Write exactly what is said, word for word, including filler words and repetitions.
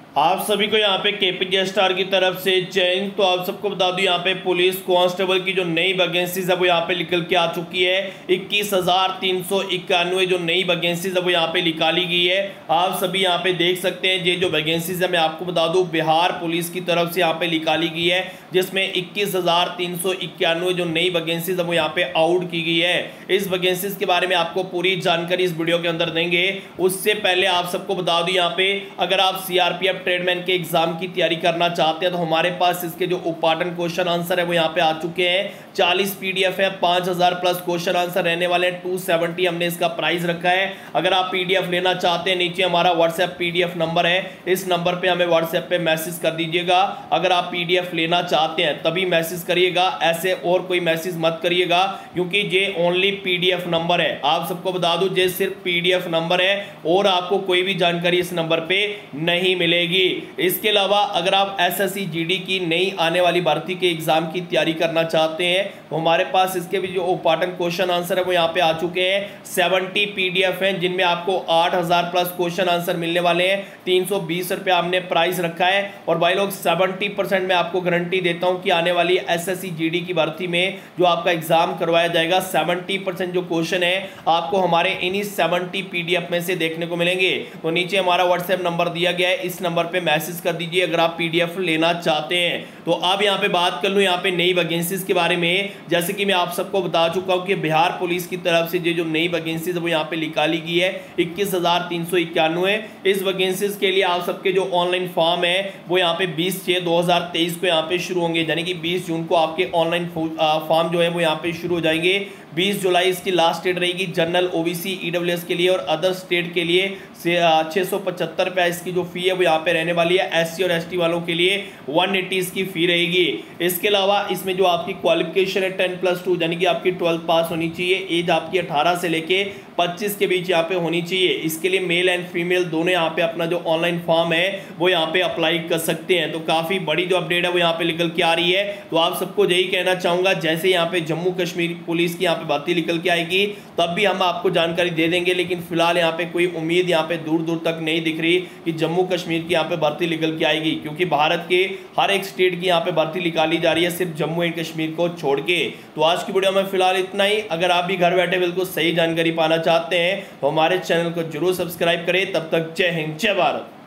आप सभी को यहाँ पे केपीजे स्टार की तरफ से जैन। तो आप सबको बता दूं यहाँ पे पुलिस कांस्टेबल की जो नई वैकेंसीज है वो यहाँ पे निकल के आ चुकी है। इक्कीस हजार तीन सौ इक्यानवे जो नई वैकेंसीज है वो यहाँ पे निकाली गई है। आप सभी यहाँ पे देख सकते हैं ये जो वैकेंसीज है मैं आपको बता दूं बिहार पुलिस की तरफ से यहाँ पे निकाली गई है, जिसमें इक्कीस हजार तीन सौ इक्यानवे जो नई वैकेंसीज है वो यहाँ पे आउट की गई है। इस वैकेंसीज के बारे में आपको पूरी जानकारी इस वीडियो के अंदर देंगे। उससे पहले आप सबको बता दूं यहाँ पे अगर आप सीआरपीएफ ट्रेडमैन के एग्जाम की तैयारी करना चाहते हैं तो हमारे पास इसके जो इंपॉर्टेंट क्वेश्चन आंसर है वो यहाँ पे आ चुके हैं। चालीस पीडीएफ है, पांच हजार प्लस क्वेश्चन आंसर रहने वाले हैं। टू सेवेंटी हमने इसका प्राइस रखा है। अगर आप पीडीएफ लेना चाहते हैं नीचे हमारा व्हाट्सएप पीडीएफ नंबर है, इस नंबर पे हमें व्हाट्सएप पे मैसेज कर दीजिएगा। अगर आप पीडीएफ लेना चाहते हैं तभी मैसेज करिएगा, ऐसे और कोई मैसेज मत करिएगा क्योंकि ये ओनली पीडीएफ नंबर है। आप सबको बता दूं ये सिर्फ पीडीएफ नंबर है और आपको कोई भी जानकारी इस नंबर पे नहीं मिलेगी। इसके अलावा अगर आप एसएससी जीडी की नई आने वाली भर्ती के एग्जाम की तैयारी करना चाहते हैं तो हमारे पास इसके भी जो इंपॉर्टेंट क्वेश्चन आंसर है वो यहाँ पे आ चुके हैं। सत्तर पीडीएफ हैं जिनमें आपको आठ हजार प्लस क्वेश्चन आंसर मिलने वाले हैं। तीन सौ बीस रुपए हमने प्राइस रखा है और भाई लोग सत्तर परसेंट मैं आपको गारंटी देता हूं कि आने वाली एसएससी जीडी की भर्ती में जो आपका एग्जाम करवाया जाएगा सत्तर परसेंट जो क्वेश्चन है आपको हमारे इन्हीं सत्तर पीडीएफ में से देखने को मिलेंगे। तो नीचे हमारा व्हाट्सएप नंबर दिया गया है, इस नंबर पे मैसेज कर दीजिए अगर आप पीडीएफ लेना चाहते हैं। तो अब यहाँ पे बात कर लूं यहाँ पे नई वैकेंसीज के बारे में। जैसे कि मैं आप सबको बता चुका हूं कि बिहार पुलिस की तरफ से ये जो नई वैकेंसीज वो यहाँ पे निकाली गई है इक्कीस हजार तीन सौ इक्यानवे। इस वैकेंसीज के लिए आप सबके जो ऑनलाइन फॉर्म है वो यहाँ पे बीस छह दो हजार तेईस को यहाँ पे शुरू होंगे, यानी कि बीस जून को आपके ऑनलाइन फॉर्म जो है वो यहाँ पे शुरू हो जाएंगे। बीस जुलाई इसकी लास्ट डेट रहेगी। जनरल ओबीसी ईडब्ल्यूएस के लिए और अदर स्टेट के लिए छः सौ पचहत्तर रुपया इसकी जो फी है वो यहाँ पे रहने वाली है। एससी और एसटी वालों के लिए वन एटी इसकी फी रहेगी। इसके अलावा इसमें जो आपकी क्वालिफिकेशन है टेन प्लस टू यानी कि आपकी ट्वेल्थ पास होनी चाहिए। एज आपकी अठारह से लेके पच्चीस के बीच यहाँ पे होनी चाहिए। इसके लिए मेल एंड फीमेल दोनों यहाँ पे अपना जो ऑनलाइन फॉर्म है वो यहाँ पे अप्लाई कर सकते हैं। तो काफी बड़ी जो अपडेट है वो यहाँ पे निकल के आ रही है। तो आप सबको यही कहना चाहूंगा जैसे यहाँ पे जम्मू कश्मीर पुलिस की यहाँ पे भर्ती निकल के आएगी तब भी हम आपको जानकारी दे देंगे, लेकिन फिलहाल यहाँ पे कोई उम्मीद यहाँ पे दूर दूर तक नहीं दिख रही कि जम्मू कश्मीर की यहाँ पे भर्ती निकल के आएगी, क्योंकि भारत के हर एक स्टेट की यहाँ पे भर्ती निकाली जा रही है सिर्फ जम्मू एंड कश्मीर को छोड़ के। तो आज की वीडियो में फिलहाल इतना ही। अगर आप भी घर बैठे बिल्कुल सही जानकारी पाना चाहते हैं तो हमारे चैनल को जरूर सब्सक्राइब करें। तब तक जय हिंद जय भारत।